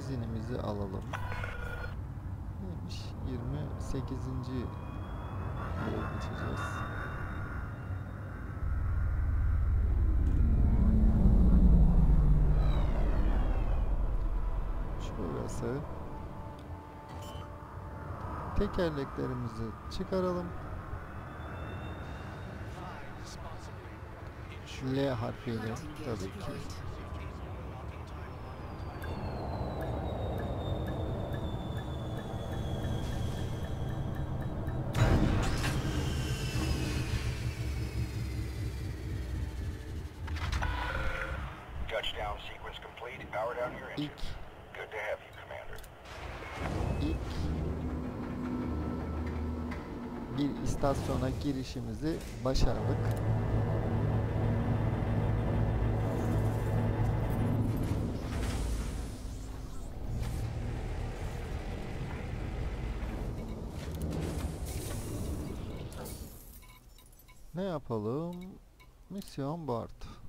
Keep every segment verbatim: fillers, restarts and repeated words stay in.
izinimizi alalım. Neymiş? yirmi sekizinci yere geçeceğiz. Şurası. Tekerleklerimizi çıkaralım. L harfiyle tabii ki. Touchdown sequence complete. Power down your engines. Good to have you, Commander. İlk bir istasyona girişimizi başardık. Ne yapalım? Mission board.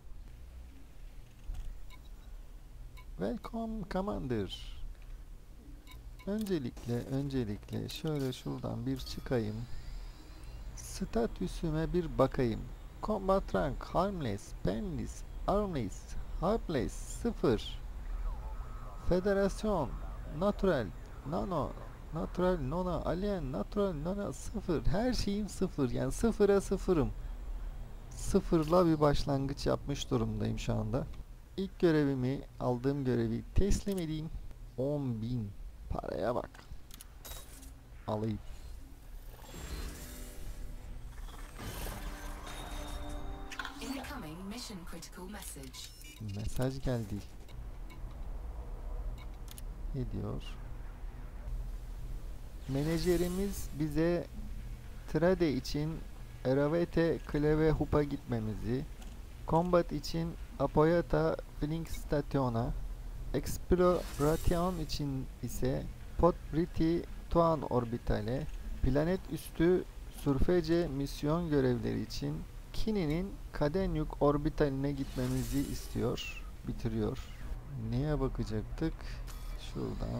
Welcome Commander. Öncelikle öncelikle şöyle şuradan bir çıkayım. Statüsüme bir bakayım. Combat rank harmless, painless, armless, harmless sıfır. Federasyon natural, nano, natural, nona, alien, natural, nona sıfır. Her şeyim sıfır. Yani sıfıra sıfırım. Sıfırla bir başlangıç yapmış durumdayım şu anda. İlk görevimi, aldığım görevi teslim edeyim. on bin paraya bak. Alayım. Incoming mission critical message. Mesaj geldi. Ne diyor? Menajerimiz bize Trade için Eravete Kleve Hup'a gitmemizi, Combat için Apoyata Fling Station'a, Exploration için ise Podbriti Tuan Orbital'e, planet üstü Surfece misyon görevleri için Kini'nin Kadenyuk Orbitaline gitmemizi istiyor, bitiriyor. Neye bakacaktık? Şuradan.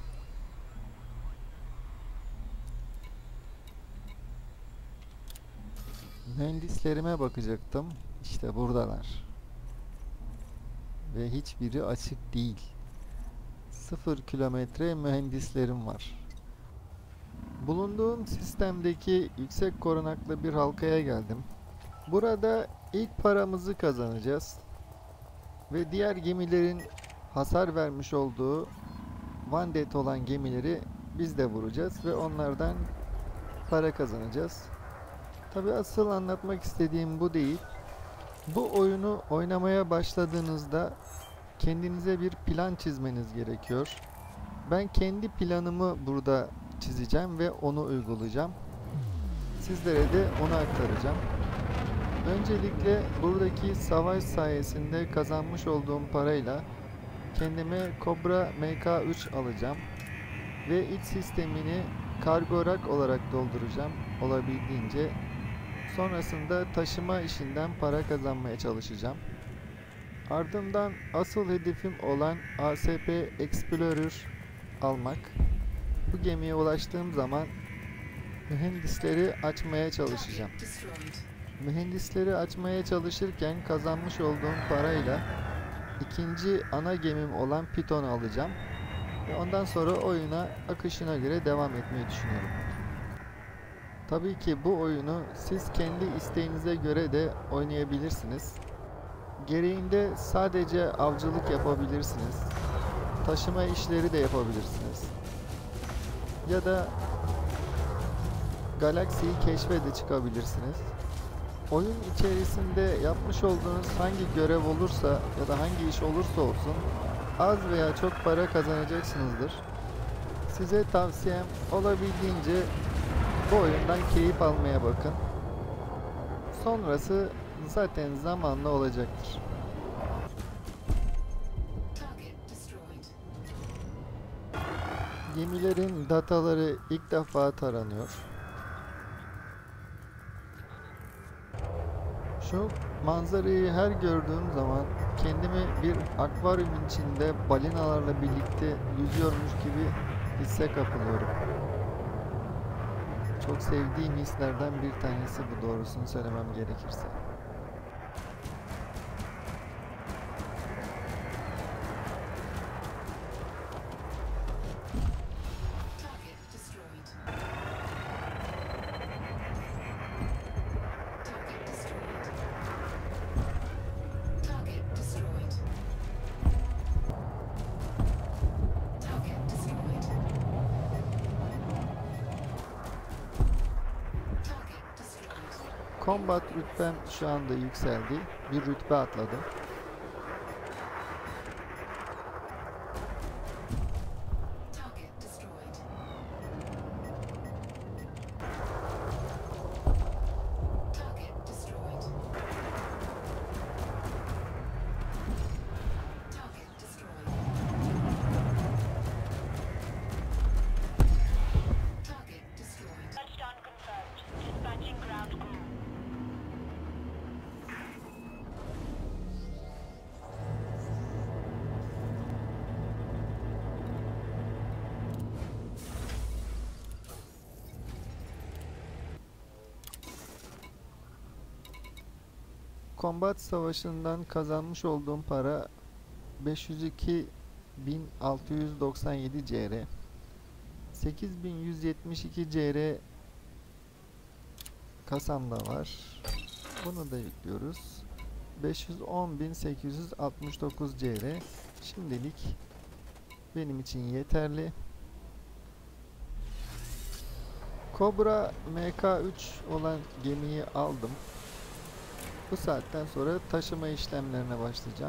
Mühendislerime bakacaktım. İşte buradalar. Ve hiçbiri açık değil. Sıfır kilometre mühendislerim var. Bulunduğum sistemdeki yüksek korunaklı bir halkaya geldim. Burada ilk paramızı kazanacağız. Ve diğer gemilerin hasar vermiş olduğu Vandet olan gemileri biz de vuracağız. Ve onlardan para kazanacağız. Tabi asıl anlatmak istediğim bu değil. Bu oyunu oynamaya başladığınızda kendinize bir plan çizmeniz gerekiyor. Ben kendi planımı burada çizeceğim ve onu uygulayacağım. Sizlere de onu aktaracağım. Öncelikle buradaki savaş sayesinde kazanmış olduğum parayla kendime Cobra M K üç alacağım. Ve iç sistemini kargo rak olarak dolduracağım olabildiğince. Sonrasında taşıma işinden para kazanmaya çalışacağım. Ardından asıl hedefim olan A S P Explorer almak. Bu gemiye ulaştığım zaman mühendisleri açmaya çalışacağım. Mühendisleri açmaya çalışırken kazanmış olduğum parayla ikinci ana gemim olan Python'u alacağım. Ve ondan sonra oyuna akışına göre devam etmeyi düşünüyorum. Tabii ki bu oyunu siz kendi isteğinize göre de oynayabilirsiniz. Gereğinde sadece avcılık yapabilirsiniz. Taşıma işleri de yapabilirsiniz. Ya da galaksiyi keşfe de çıkabilirsiniz. Oyun içerisinde yapmış olduğunuz hangi görev olursa ya da hangi iş olursa olsun az veya çok para kazanacaksınızdır. Size tavsiyem olabildiğince bu oyundan keyif almaya bakın. Sonrası zaten zamanla olacaktır. Gemilerin dataları ilk defa taranıyor. Şu manzarayı her gördüğüm zaman kendimi bir akvaryumun içinde balinalarla birlikte yüzüyormuş gibi hisse kapılıyorum. Çok sevdiğim hislerden bir tanesi bu, doğrusunu söylemem gerekirse. Combat rütbem şu anda yükseldi. Bir rütbe atladım. Touchdown confirmed. Dispatching ground crew. Combat savaşından kazanmış olduğum para beş yüz iki bin altı yüz doksan yedi C R. sekiz bin yüz yetmiş iki C R kasamda var. Bunu da yüklüyoruz. beş yüz on bin sekiz yüz altmış dokuz C R şimdilik benim için yeterli. Cobra M K üç olan gemiyi aldım. Bu saatten sonra taşıma işlemlerine başlayacağım.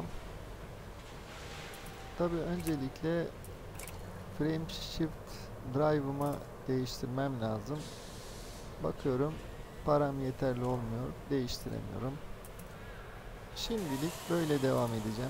Tabii öncelikle frame shift drive'ıma değiştirmem lazım. Bakıyorum param yeterli olmuyor. Değiştiremiyorum. Şimdilik böyle devam edeceğim.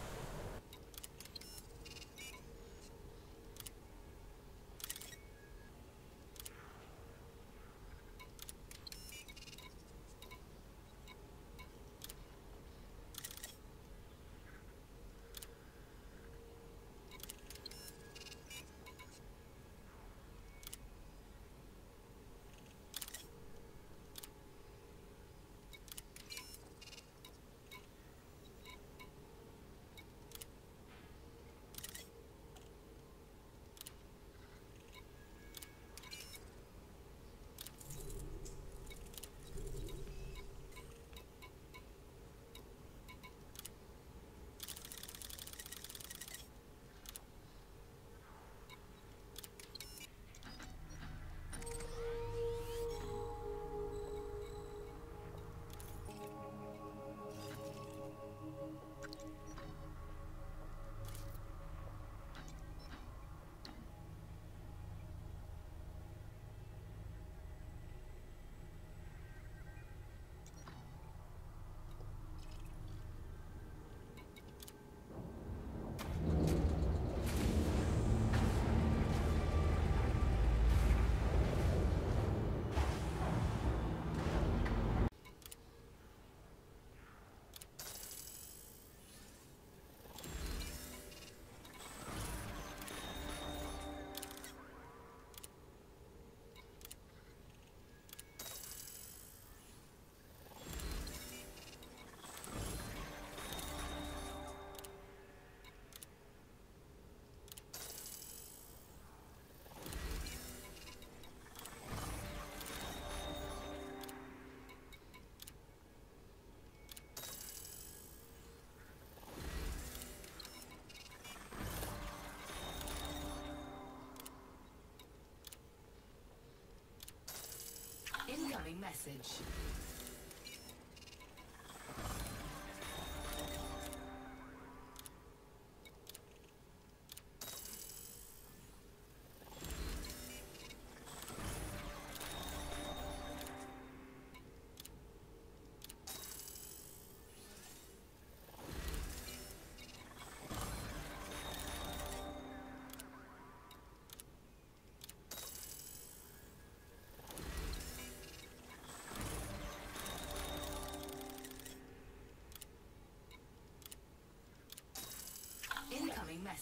Incoming message.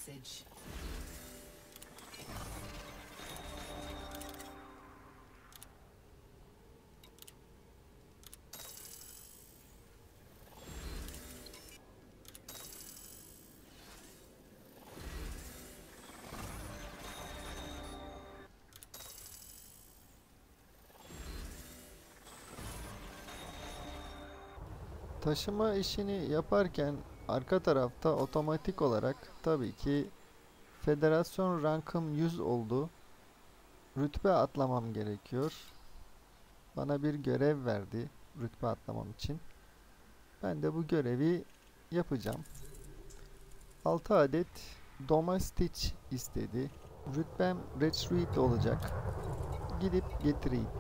message. Taşıma işini yaparken arka tarafta otomatik olarak tabii ki federasyon rankım yüz oldu. Rütbe atlamam gerekiyor. Bana bir görev verdi rütbe atlamam için. Ben de bu görevi yapacağım. altı adet Doma Stitch istedi. Rütbem Retreat olacak. Gidip getireyim.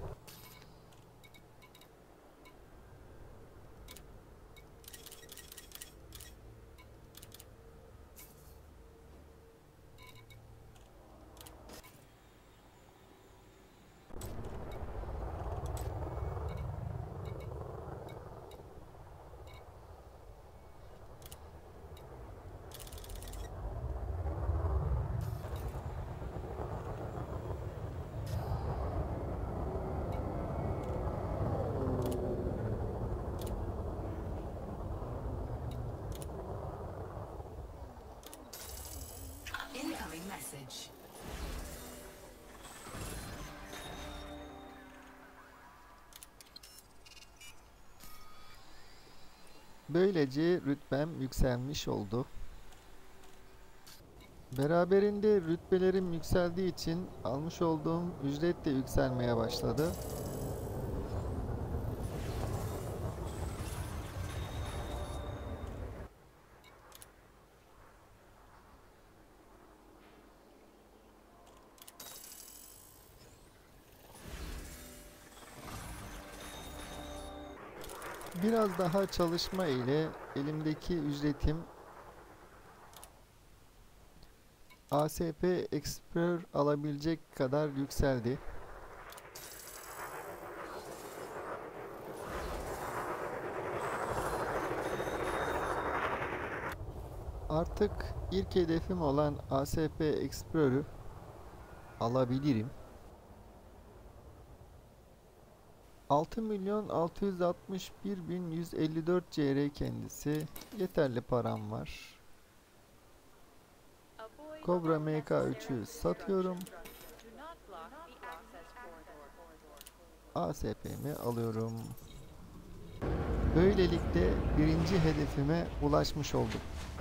Incoming message. Böylece rütbem yükselmiş oldu. Beraberinde rütbelerim yükseldiği için almış olduğum ücret de yükselmeye başladı. Biraz daha çalışma ile elimdeki ücretim A S P Explorer alabilecek kadar yükseldi. Artık ilk hedefim olan A S P Explorer'ı alabilirim. altı milyon altı yüz altmış bir bin yüz elli dört C R kendisi. Yeterli param var. Cobra M K üç'ü satıyorum. A S P'mi alıyorum. Böylelikle birinci hedefime ulaşmış oldum.